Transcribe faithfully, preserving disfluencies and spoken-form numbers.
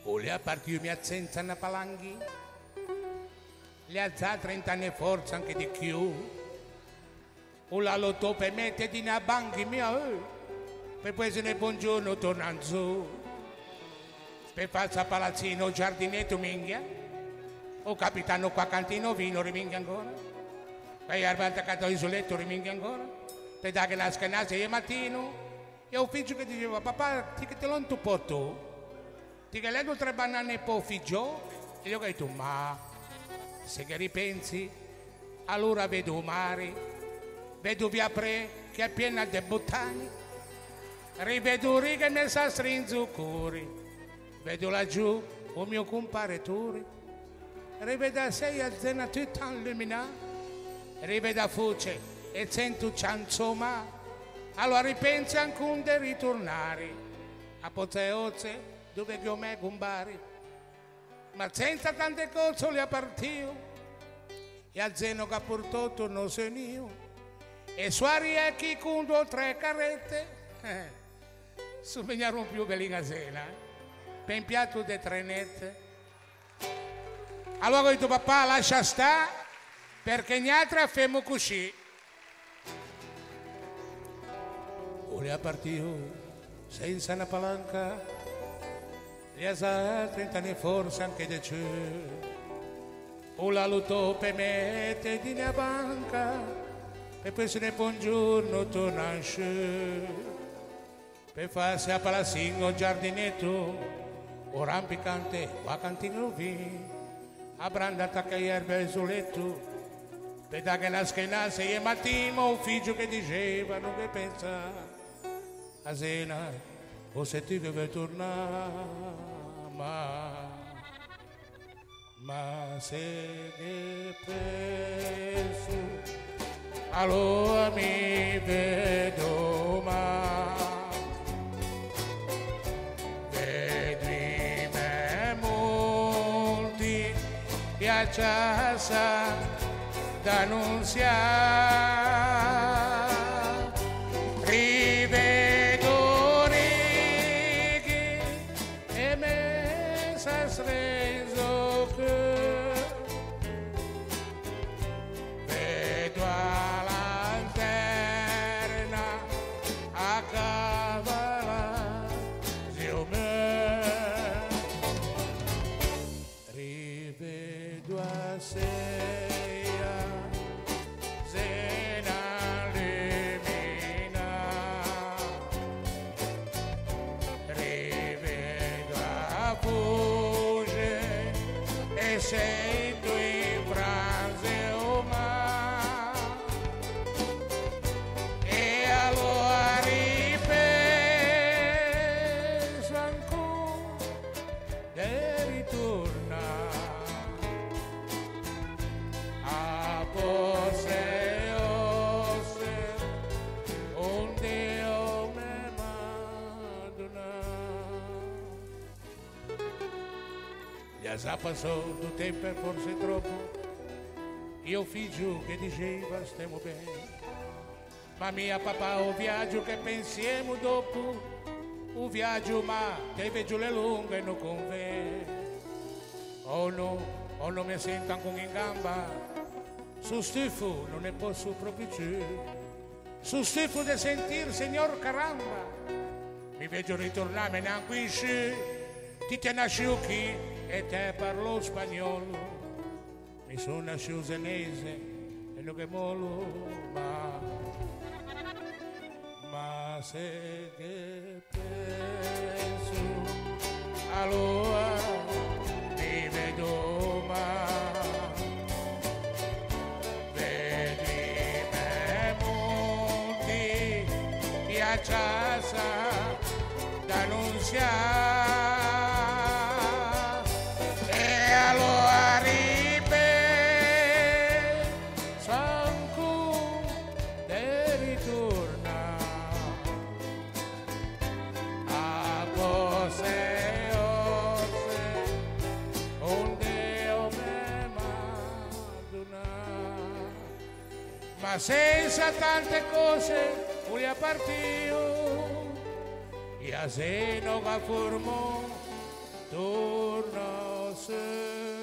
Voleva partire mia senza una palanghi, le alza trenta anni forse anche di più, o la lotto per mettere di una banca mia, eh, per poi se ne buongiorno tornando su, per farsi a palazzino giardinetto minghia, o capitano qua cantino vino riminghia ancora, poi arrivata a isoletto riminghia ancora, per dare che nasca nasce io mattino, e un figlio che diceva papà ti che te lo tu porto? Ti che leggo tre banane e poi figlio? E io ho detto, ma se che ripensi, allora vedo mare, vedo via Pre che è piena di bottani, rivedo righe nel sastre in zucchuri, vedo laggiù un mio compare Turi, rivedo sei a zena tutta illuminata, rivedo voce e sento cianzoma, allora ripensi ancora di ritornare a Poteozze, dove che ho me gombari, ma senza tante cose le partio, e al zeno che portato non se io, e suari e chi con due o tre carrette, eh, somigliarono più che la cena, eh, per un piatto di trenette. Allora ho detto papà lascia sta, perché gli altri affermo così. Voleva partire senza una palanca, e a trenta anni forse anche di più, o la lutto per mettere di una banca, e poi se ne può un giorno torna su, per farsi a palazzino giardinetto, o rampicante, qua cantino vino, a branda attacca erba al soletto, per dare che nasca in asa e mattino un figlio che diceva non che pensa a cena, o se ti deve tornare, ma, ma se che penso, allora mi vedo ma, vedi me molti piaccia d'annunziare, rivedo righe e me s'asreso che vedo a lanterna a cavala zio me, rivedo a seia zena lumina, rivedo a voce e sento in frase umana, e allora ripenso ancora di ritornare a posse osse onde ho me madonna. Già passò il tempo e forse troppo, io figlio che diceva stiamo bene, ma mia papà o viaggio che pensiamo dopo, un viaggio ma che veggio le lunghe non conviene, oh no, oh non mi sento ancora in gamba, su stufo non ne posso proprio più, su stufo di sentir signor caramba, mi vedo ritornare neanche qui su, ti te nasciu chi e te parlo spagnolo, mi sono nasciuto senese e non che molo, ma, ma se che penso, allora mi vedo ma, vedi me monti, piaccia d'annunziare, e allora ripenso ancora di ritornare a cose osse onde ho me madonna, ma senza tante cose voleva partire, e a seno che formò torna se